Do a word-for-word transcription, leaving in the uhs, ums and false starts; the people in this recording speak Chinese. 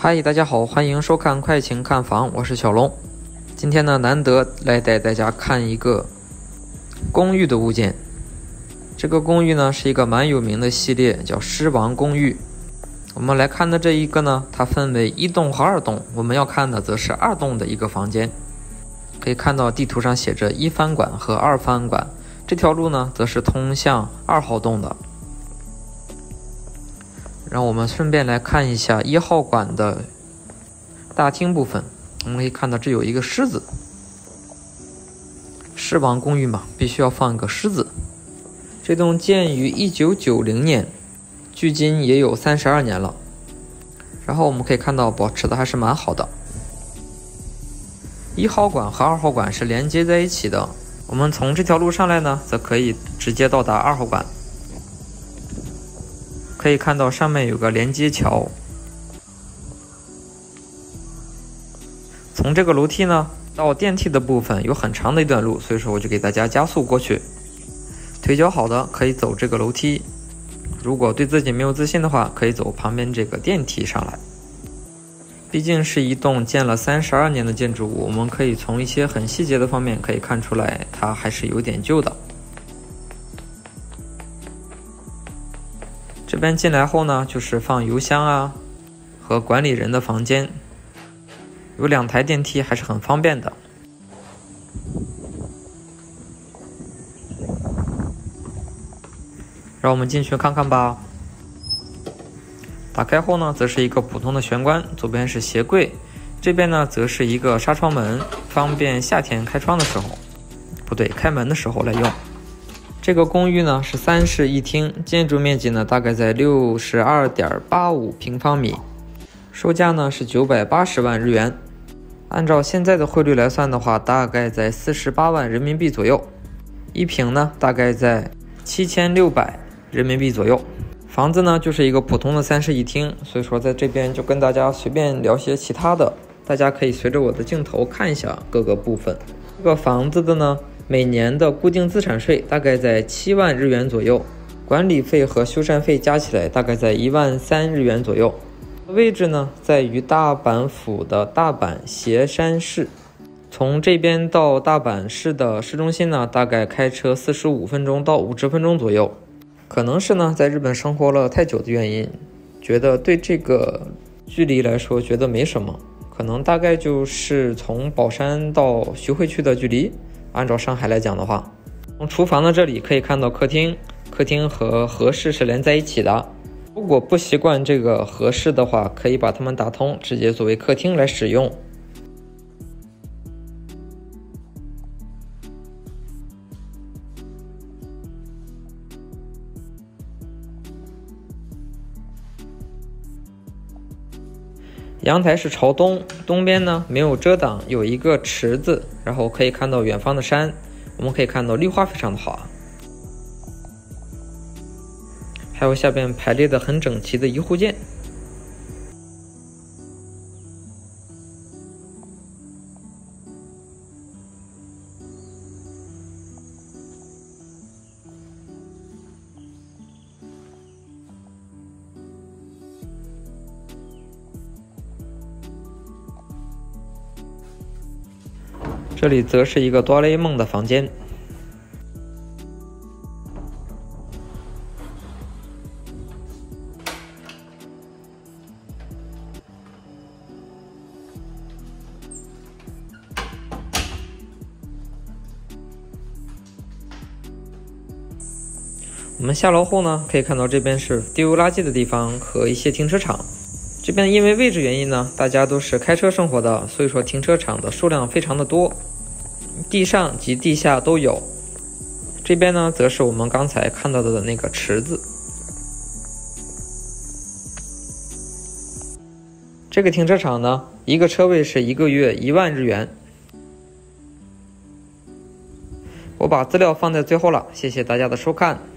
嗨，大家好，欢迎收看快晴看房，我是小龙。今天呢，难得来带大家看一个公寓的物件。这个公寓呢是一个蛮有名的系列，叫狮王公寓。我们来看的这一个呢，它分为一栋和二栋，我们要看的则是二栋的一个房间。可以看到地图上写着一番馆和二番馆，这条路呢则是通向二号栋的。让我们顺便来看一下一号馆的大厅部分。我们可以看到这有一个狮子，狮王公寓嘛，必须要放一个狮子。这栋建于一九九零年，距今也有三十二年了。然后我们可以看到保持的还是蛮好的。一号馆和二号馆是连接在一起的，我们从这条路上来呢，则可以直接到达二号馆。可以看到上面有个连接桥，从这个楼梯呢到电梯的部分有很长的一段路，所以说我就给大家加速过去。腿脚好的可以走这个楼梯，如果对自己没有自信的话，可以走旁边这个电梯上来。毕竟是一栋建了三十二年的建筑物，我们可以从一些很细节的方面可以看出来，它还是有点旧的。这边进来后呢，就是放油箱啊和管理人的房间，有两台电梯，还是很方便的。让我们进去看看吧。打开后呢，则是一个普通的玄关，左边是鞋柜，这边呢则是一个纱窗门，方便夏天开窗的时候，不对，开门的时候来用。这个公寓呢是三室一厅，建筑面积呢大概在 六十二点八五平方米，售价呢是九百八十万日元，按照现在的汇率来算的话，大概在四十八万人民币左右，一平呢大概在七千六百人民币左右。房子呢就是一个普通的三室一厅，所以说在这边就跟大家随便聊些其他的，大家可以随着我的镜头看一下各个部分。这个房子的呢每年的固定资产税大概在七万日元左右，管理费和修缮费加起来大概在一万三日元左右。位置呢在于大阪府的大阪斜山市，从这边到大阪市的市中心呢，大概开车四十五分钟到五十分钟左右。可能是呢在日本生活了太久的原因，觉得对这个距离来说觉得没什么，可能大概就是从宝山到徐汇区的距离。按照上海来讲的话，从厨房的这里可以看到客厅，客厅和和室是连在一起的。如果不习惯这个和室的话，可以把它们打通，直接作为客厅来使用。阳台是朝东，东边呢没有遮挡，有一个池子，然后可以看到远方的山，我们可以看到绿化非常的好，还有下边排列的很整齐的一户建。这里则是一个哆啦 A 梦的房间。我们下楼后呢，可以看到这边是丢垃圾的地方和一些停车场。这边因为位置原因呢，大家都是开车生活的，所以说停车场的数量非常的多，地上及地下都有。这边呢则是我们刚才看到的那个池子。这个停车场呢，一个车位是一个月一万日元。我把资料放在最后了，谢谢大家的收看。